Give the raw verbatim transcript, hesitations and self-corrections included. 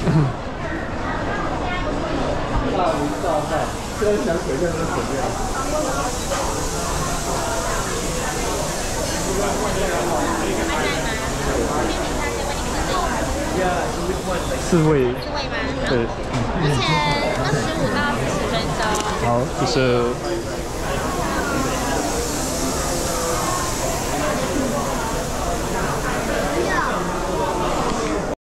大鱼大饭，虽然想怎样就怎样。 四位。 四位吗？ 对。 目前二十五到四十分钟。 好，谢谢。